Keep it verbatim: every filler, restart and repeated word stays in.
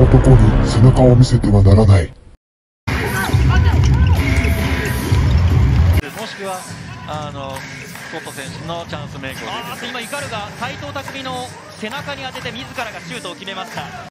男に背中を見せてはならない。 もしくはあのスコット選手のチャンスメイクを。あー、今イカルが斉藤匠の背中に当てて自らがシュートを決めました。